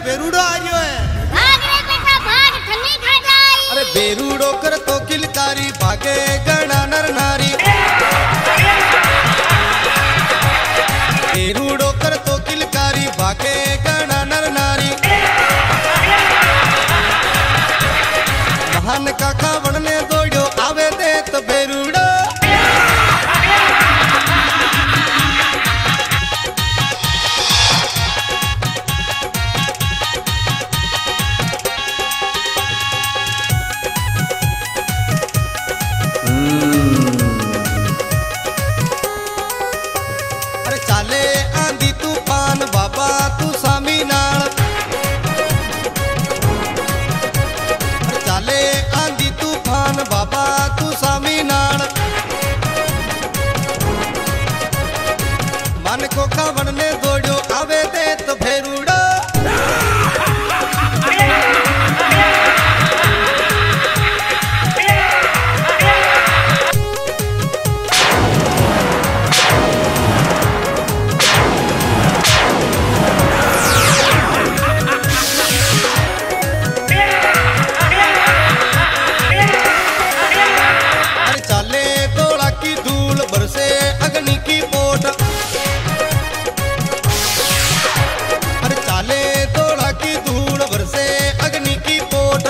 बेरूड़ो आ रही है। भाग रे बेटा भाग, थन्नी खा जाई। अरे बेरूड़ो कर तो किलकारी भागे गणा नर नारी। बेरूड़ो कर तो किलकारी भागे गणा नर नारी। महान का खावण ने दौड़ो आवे दे तो बेरूड़ो। अरे चाले आंधी तूफान बाबा तू सामी नाल। अरे चाले आंधी तूफान बाबा तू सामी नाल। मन को खावन ने दौड़ो आवे दे तो बेरूड़ो। बरसे अग्नि की पोट। अरे चाले दौड़ा की धूल बरसे अग्नि की पोट।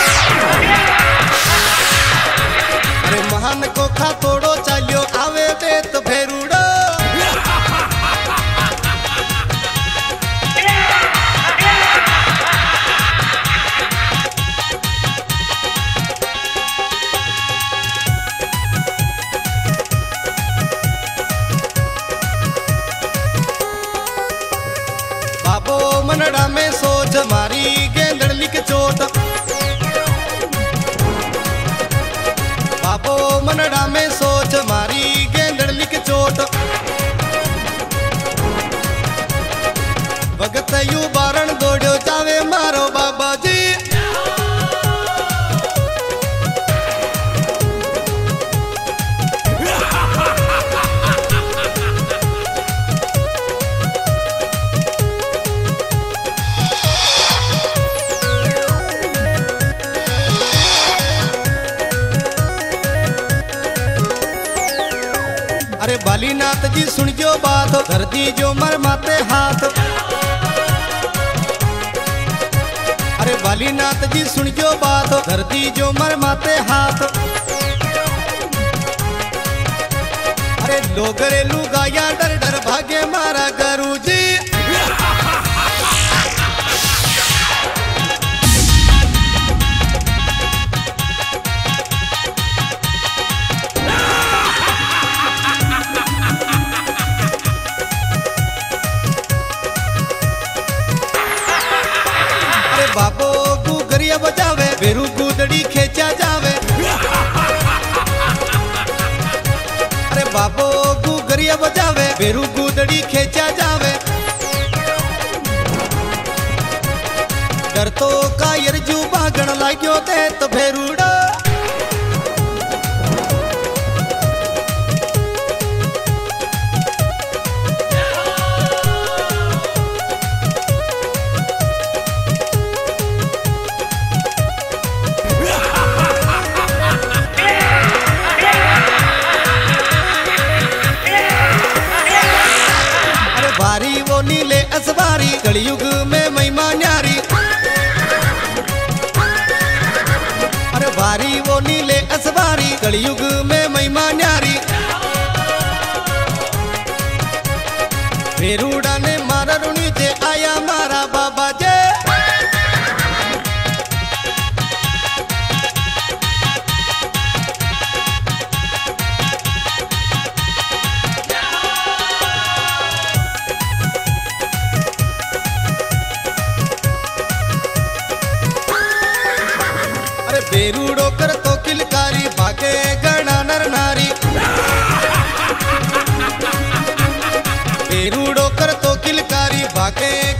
अरे महान को खा तोड़ो चालियो आवे दे तो बेरूड़ो। बाबो मनड़ा में सोच मारी गेंदड़ली के चोट। बाबो मनड़ा में सोच मारी गेंदड़ली के चोट। भगत यू बारण दौड़ो जावे मारो बाबा जी। अरे बालीनाथ जी सुन जो बात धर दी जो मर माते हाथ। अरे बालीनाथ जी सुन जो बात धर दी जो मर माते हाथ। अरे लोग रे लुगाया डर डर भागे मारा गुरु जी। बाबो गुगरिया बजावे बेरू गुदड़ी खेचा जावे। अरे बाबो गुगरिया बजावे बेरू गुदड़ी खेचा जावे। डर तो कायर जू भागण लाग्यो ते तो बेरूड़ो। बारी वो नीले असबारी कलयुग में महिमा न्यारी। अरे बारी वो नीले असबारी कलयुग में महिमा न्यारी। बेरूड़ा ने मारा रुणी जे आया मारा बाबा जे। बेरूड़ो कर तो किलकारी भागे गणा नर नारी। बेरूड़ो कर तो किलकारी भागे